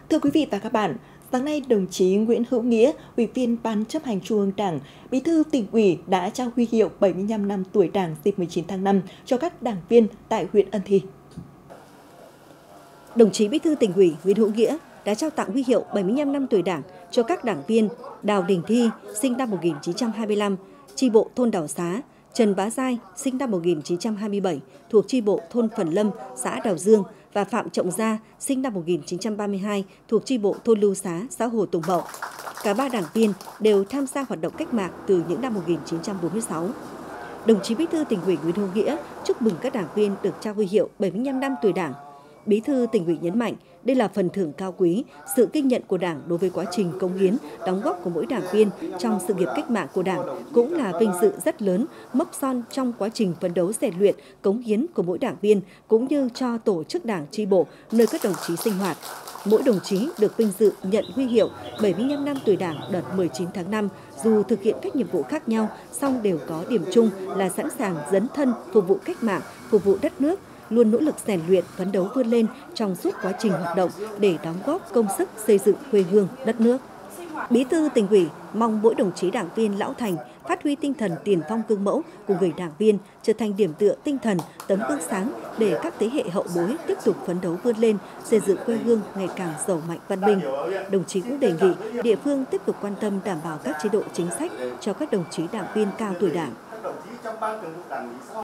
Thưa quý vị và các bạn, sáng nay đồng chí Nguyễn Hữu Nghĩa, Ủy viên Ban Chấp hành Trung ương Đảng, Bí thư Tỉnh ủy đã trao huy hiệu 75 năm tuổi Đảng dịp 19 tháng 5 cho các đảng viên tại huyện Ân Thi. Đồng chí Bí thư Tỉnh ủy Nguyễn Hữu Nghĩa đã trao tặng huy hiệu 75 năm tuổi Đảng cho các đảng viên Đào Đình Thi, sinh năm 1925, chi bộ thôn Đào Xá, Trần Bá Giai, sinh năm 1927, thuộc chi bộ thôn Phần Lâm, xã Đào Dương và Phạm Trọng Gia, sinh năm 1932, thuộc chi bộ thôn Lưu Xá, xã Hồ Tùng Mậu. Cả ba đảng viên đều tham gia hoạt động cách mạng từ những năm 1946. Đồng chí Bí thư Tỉnh ủy Nguyễn Hữu Nghĩa chúc mừng các đảng viên được trao huy hiệu 75 năm tuổi Đảng. Bí thư Tỉnh ủy nhấn mạnh, đây là phần thưởng cao quý, sự ghi nhận của Đảng đối với quá trình cống hiến, đóng góp của mỗi đảng viên trong sự nghiệp cách mạng của Đảng, cũng là vinh dự rất lớn, mốc son trong quá trình phấn đấu rèn luyện, cống hiến của mỗi đảng viên, cũng như cho tổ chức Đảng chi bộ nơi các đồng chí sinh hoạt. Mỗi đồng chí được vinh dự nhận huy hiệu 75 năm tuổi Đảng đợt 19 tháng 5, dù thực hiện các nhiệm vụ khác nhau, song đều có điểm chung là sẵn sàng dấn thân phục vụ cách mạng, phục vụ đất nước, luôn nỗ lực rèn luyện, phấn đấu vươn lên trong suốt quá trình hoạt động để đóng góp công sức xây dựng quê hương, đất nước. Bí thư Tỉnh ủy mong mỗi đồng chí đảng viên lão thành phát huy tinh thần tiền phong gương mẫu của người đảng viên, trở thành điểm tựa tinh thần, tấm gương sáng để các thế hệ hậu bối tiếp tục phấn đấu vươn lên, xây dựng quê hương ngày càng giàu mạnh văn minh. Đồng chí cũng đề nghị địa phương tiếp tục quan tâm đảm bảo các chế độ chính sách cho các đồng chí đảng viên cao tuổi Đảng.